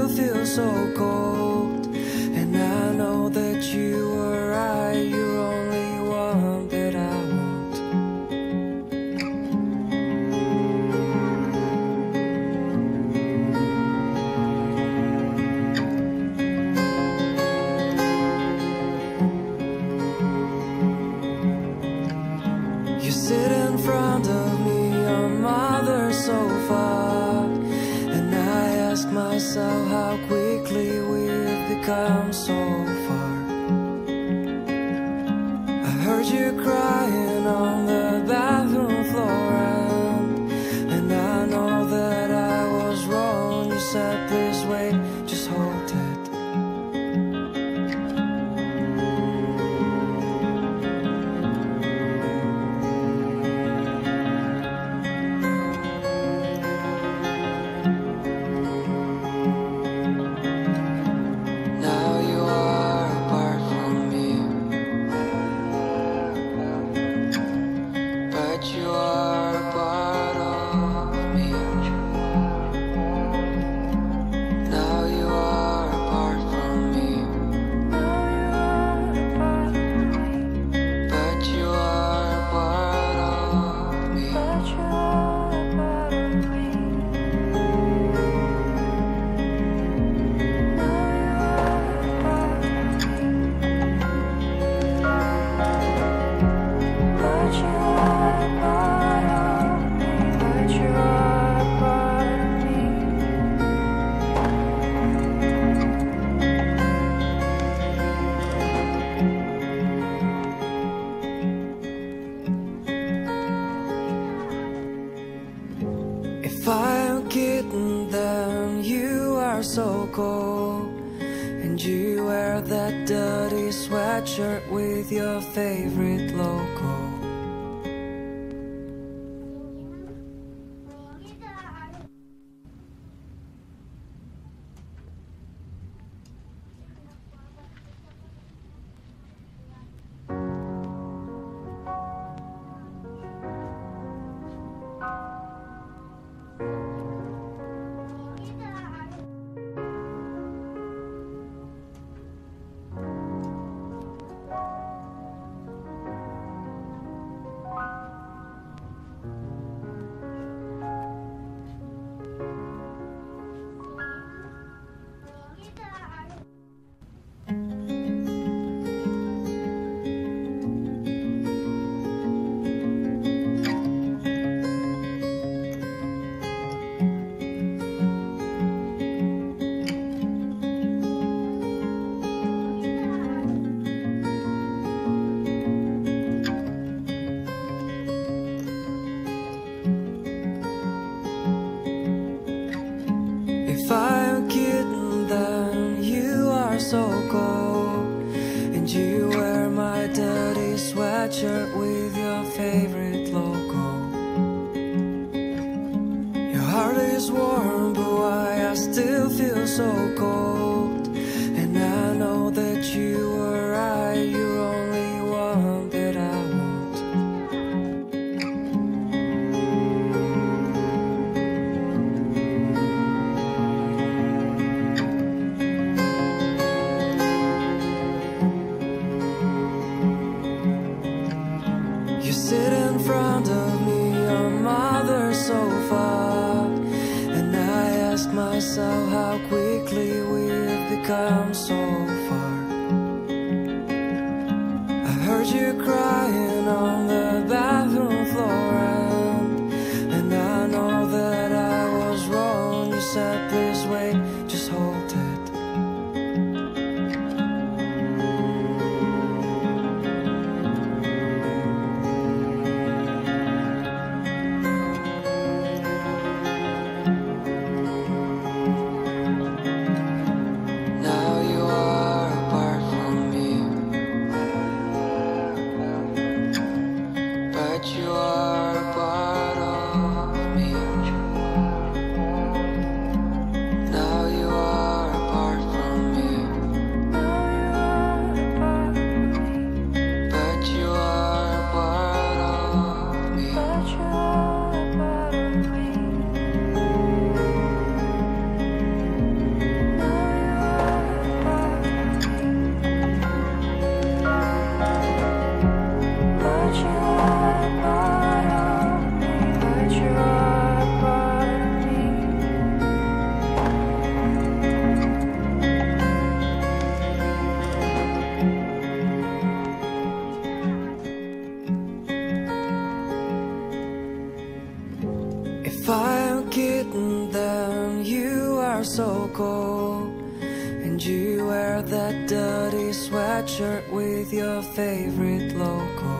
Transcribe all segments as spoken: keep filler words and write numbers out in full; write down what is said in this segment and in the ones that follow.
still feel so cold. And I know that you were right, you're only one that I want. You sit in front of me on mother's sofa, and I ask myself how quickly we've become so far. I heard you crying on the bathroom floor, and, and I know that I was wrong. You said, please wait, just hold it. If I'm kidding, then you are so cold, and you wear that dirty sweatshirt with your favorite logo. If I'm kidding, then you are so cold, and you wear my dirty sweatshirt with your favorite logo. Your heart is warm, but why I still feel so cold. And I know that you were right, you're only one that I want. You sit in front of me on mother's sofa, and I ask myself how quickly we've become so far. I heard you crying on the bathroom floor, and, and I know that I was wrong. You said, please wait, just hold it. Now you are wear that dirty sweatshirt with your favorite logo?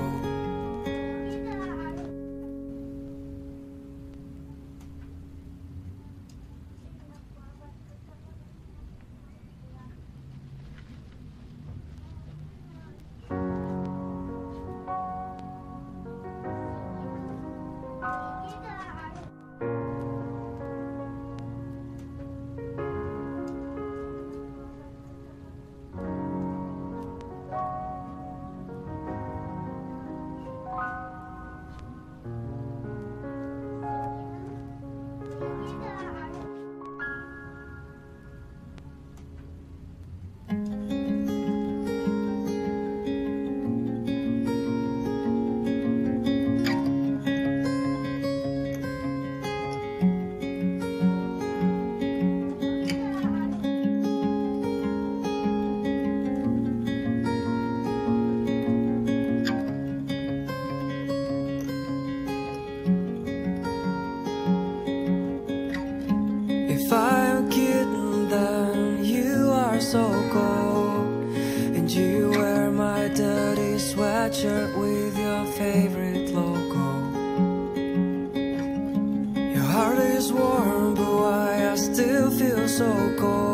If I'm kidding, then you are so cold, and you wear my dirty sweatshirt with your favorite logo. Your heart is warm, but why I still feel so cold?